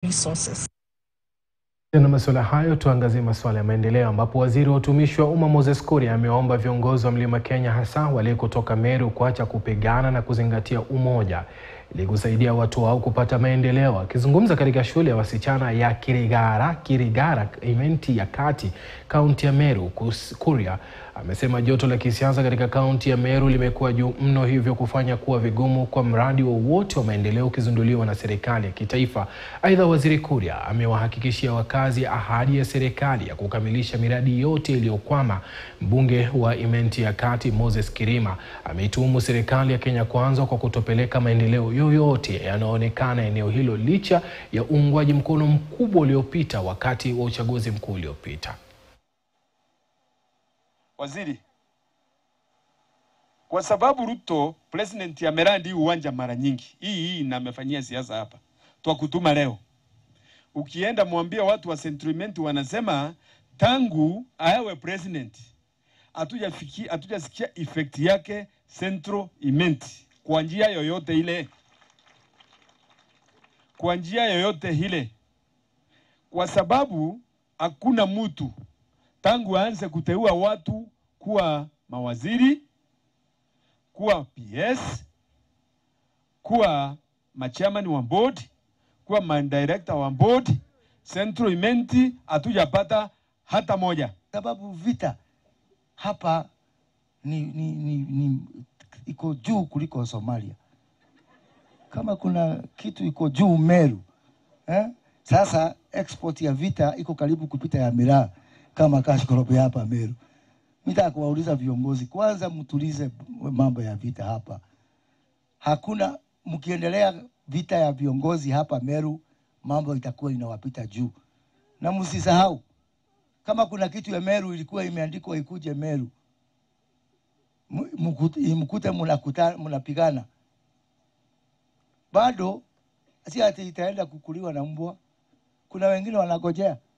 resources. Na masuala hayo tuangazie masuala ya maendeleo ambapo waziri wa utumishi wa umma Moses Kuria ameomba viongozi wa Mlima Kenya hasa wale kutoka Meru kuacha kupigana na kuzingatia umoja ili kusaidia watu wao kupata maendeleo. Akizungumza katika shule ya wasichana ya Kirigara Imenti ya Kati, kaunti ya Meru, Kuria amesema joto la kisiasa katika kaunti ya Meru limekuwa juu mno, hivyo kufanya kuwa vigumu kwa mradi wowote wa maendeleo ukizinduliwa na serikali ya kitaifa. Aidha, waziri Kuria amewahakikishia wakazi ahadi ya serikali ya kukamilisha miradi yote iliyokwama. Mbunge wa Imenti ya Kati Moses Kuria ameituhumu serikali ya Kenya Kwanza kwa kutopeleka maendeleo yoyote yanayoonekana eneo hilo licha ya uungwaji mkono mkubwa uliopita wakati wa uchaguzi mkuu uliopita. Waziri, kwa sababu Ruto president ya merandi uwanja mara nyingi, hii na amefanyia siasa hapa, twakutuma leo. Ukienda mwambia watu wa sentiment wanasema tangu awe president hatujasikia effect yake Central Imenti kwa njia yoyote ile. Kwa njia yoyote ile. Kwa sababu hakuna mtu tangu aanze kuteua watu kuwa mawaziri, kuwa PS, kuwa machairman wa board, kuwa director wa board, Central Imenti hatujapata hata moja. Sababu vita hapa ni iko juu kuliko Somalia. Kama kuna kitu iko juu Meru, sasa export ya vita iko karibu kupita ya miraa kama kashkorope hapa Meru. Nitaka kuwauliza viongozi, kwanza mtulize mambo ya vita hapa. Hakuna, mkiendelea vita ya viongozi hapa Meru, mambo itakuwa inawapita juu. Na msisahau, kama kuna kitu ya Meru ilikuwa imeandikwa ikuje Meru, mkute mnapigana. Bado si ati itaenda kukuliwa na mbwa. Kuna wengine wanagojea.